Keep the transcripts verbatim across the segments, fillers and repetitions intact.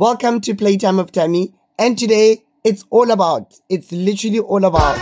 Welcome to Playtime with Tammy, and today it's all about, it's literally all about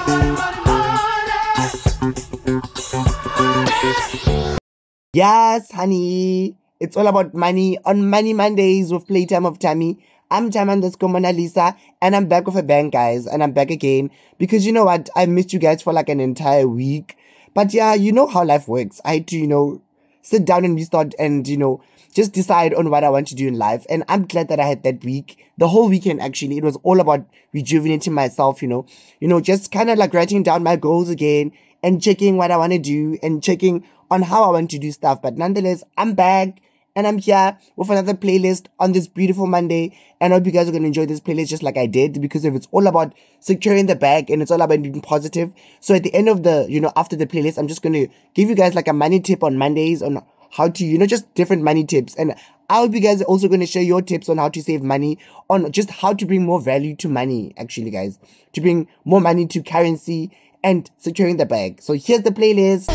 yes, honey, it's all about money on Money Mondays with Playtime of Tammy. I'm Tam underscore Mona Lisa, and I'm back with a bang, guys, and I'm back again because you know what? I missed you guys for like an entire week, but yeah, you know how life works. I had to, you know, sit down and restart and, you know, just decide on what I want to do in life. And I'm glad that I had that week, the whole weekend actually. It was all about rejuvenating myself, you know, you know, just kind of like writing down my goals again and checking what I want to do and checking on how I want to do stuff. But nonetheless, I'm back and I'm here with another playlist on this beautiful Monday. And I hope you guys are going to enjoy this playlist just like I did, because if it's all about securing the bag and it's all about being positive. So at the end of the, you know, after the playlist, I'm just going to give you guys like a money tip on Mondays on how to, you know, just different money tips. And I hope you guys are also going to share your tips on how to save money, on just how to bring more value to money, actually, guys, to bring more money to currency and securing the bag. So here's the playlist.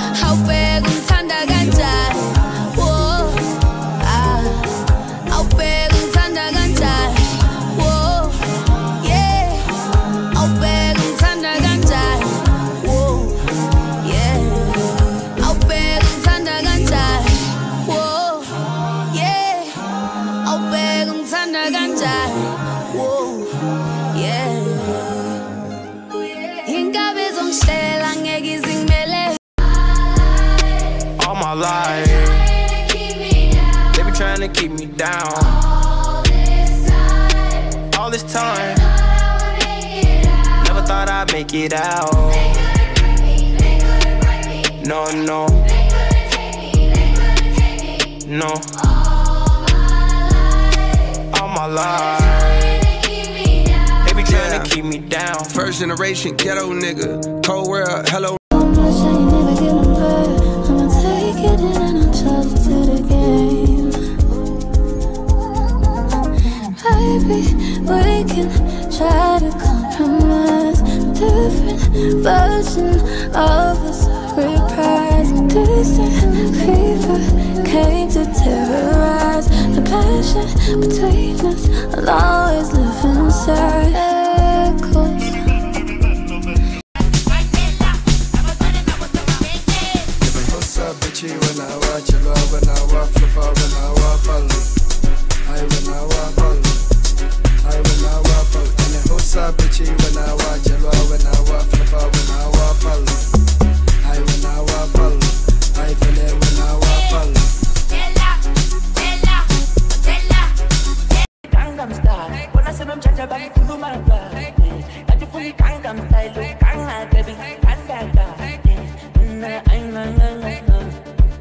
All my life, they be trying to keep me down. All this time, never thought I'd make it out. No, no, no. All my life, they be trying to keep me down. First generation ghetto nigga, cold world, hello. We can try to compromise different version of the sorry prize. Distant fever came to terrorize. The passion between us will always live inside. Echoes. What's up, bitchy? When I watch you, when I walk, flip out, when I walk, follow. I when I walk, follow. I when I walk out, and the house are bitchy when I watch you, when I walk flip out, when I walk follow. I when I walk follow, I feel it when I walk follow. Tella, tella, tella. Gangnam Style, when I see them change back to my blood. Got you fully Gangnam Style, look Gangnam baby, Gangnam Style. I know, I know, I know.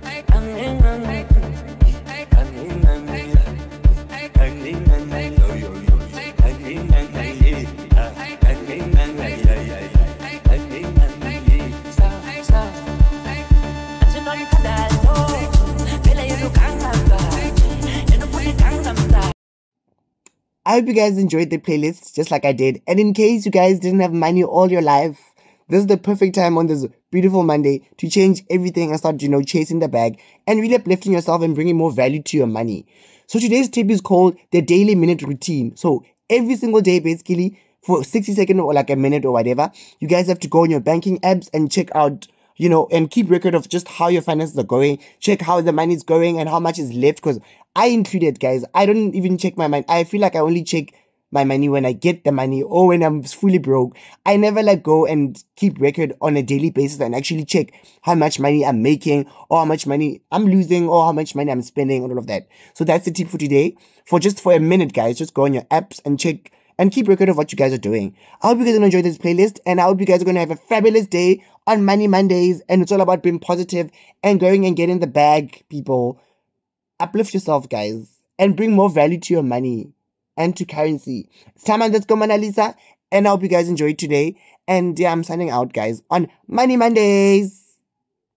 I hope you guys enjoyed the playlist just like I did. And in case you guys didn't have money all your life, this is the perfect time on this beautiful Monday to change everything and start, you know, chasing the bag and really uplifting yourself and bringing more value to your money. So today's tip is called the daily minute routine. So every single day, basically, for sixty seconds or like a minute or whatever, you guys have to go on your banking apps and check out, you know, and keep record of just how your finances are going, check how the money is going and how much is left. Because I included, guys, I don't even check my money. I feel like I only check my money when I get the money or when I'm fully broke. I never like go and keep record on a daily basis and actually check how much money I'm making or how much money I'm losing or how much money I'm spending and all of that. So that's the tip for today. For just for a minute, guys, just go on your apps and check and keep record of what you guys are doing. I hope you guys are going to enjoy this playlist, and I hope you guys are going to have a fabulous day on Money Mondays. And it's all about being positive and going and getting the bag, people. Uplift yourself, guys, and bring more value to your money and to currency. It's time underscore Mona Lisa, and I hope you guys enjoyed today. And yeah, I'm signing out, guys, on Money Mondays.